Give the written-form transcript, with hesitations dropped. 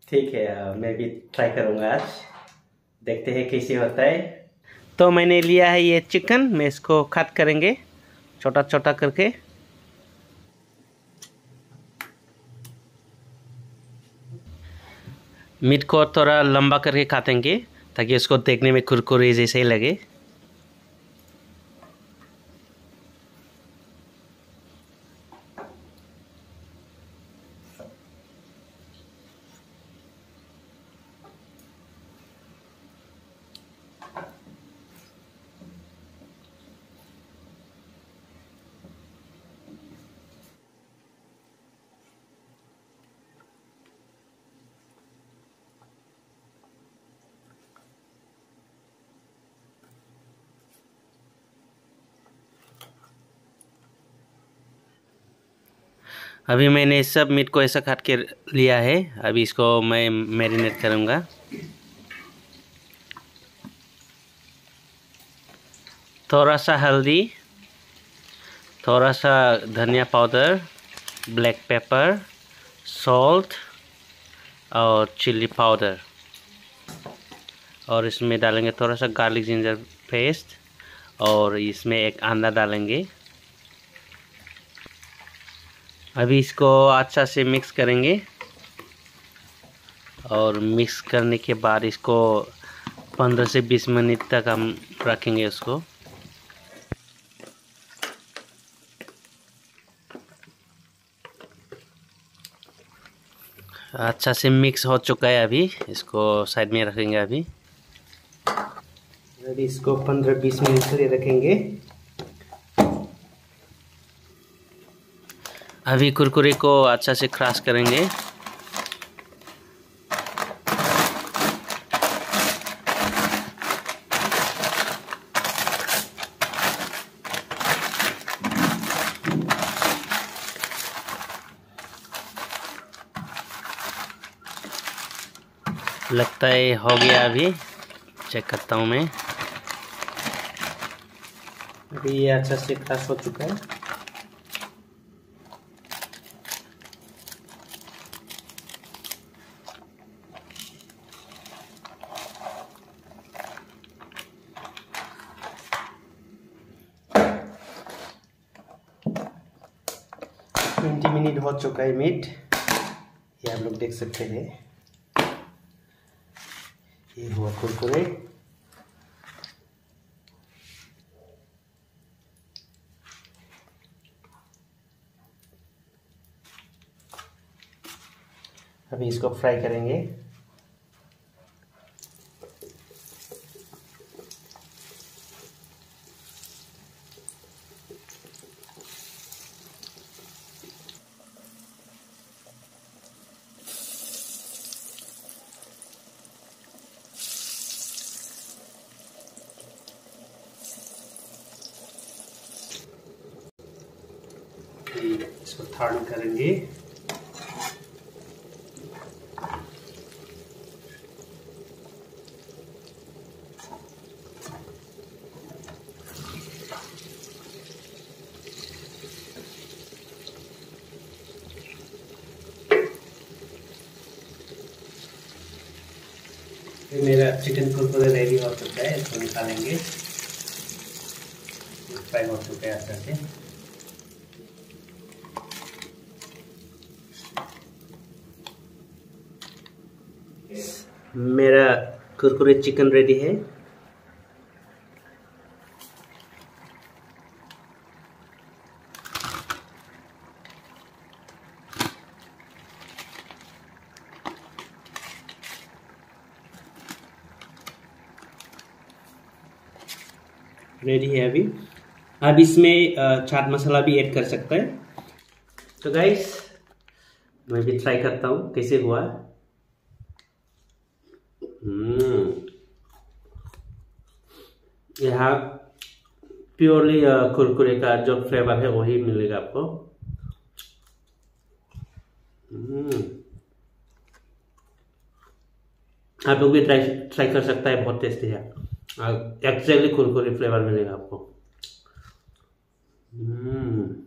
ठीक है, मैं भी ट्राई करूँगा आज। देखते हैं कैसे होता है। तो मैंने लिया है ये चिकन, मैं इसको कट करेंगे छोटा छोटा करके। मीट को थोड़ा लंबा करके काटेंगे ताकि उसको देखने में कुरकुरे जैसे ही लगे। अभी मैंने सब मीट को ऐसा काट के लिया है। अभी इसको मैं मैरिनेट करूँगा। थोड़ा सा हल्दी, थोड़ा सा धनिया पाउडर, ब्लैक पेपर, सॉल्ट और चिली पाउडर, और इसमें डालेंगे थोड़ा सा गार्लिक जिंजर पेस्ट, और इसमें एक अंडा डालेंगे। अभी इसको अच्छा से मिक्स करेंगे, और मिक्स करने के बाद इसको 15 से 20 मिनट तक हम रखेंगे उसको। अच्छा से मिक्स हो चुका है। अभी इसको साइड में रखेंगे। अभी इसको 15-20 मिनट के लिए रखेंगे। अभी कुरकुरे को अच्छा से क्रश करेंगे। लगता है हो गया। अभी चेक करता हूँ मैं। अभी ये अच्छा से क्रश हो चुका है। मिनट हो चुका है मीट, ये आप लोग देख सकते हैं। ये हुआ कुरकुरे। अभी इसको फ्राई करेंगे। इसको टर्न करेंगे। मेरा चिकन कुरकुरे रेडी हो चुका है, इसको निकालेंगे। फ्राई हो चुका है अच्छा से। मेरा कुरकुरे चिकन रेडी है। रेडी है अभी। अब इसमें चाट मसाला भी ऐड कर सकता है। तो गाइस, मैं भी ट्राई करता हूँ कैसे हुआ। यहाँ प्योरली कुरकुरे का जो फ्लेवर है वही मिलेगा आपको। आप लोग भी ट्राई कर सकता है, बहुत टेस्टी है। एक्चुअली कुरकुरे फ्लेवर मिलेगा आपको।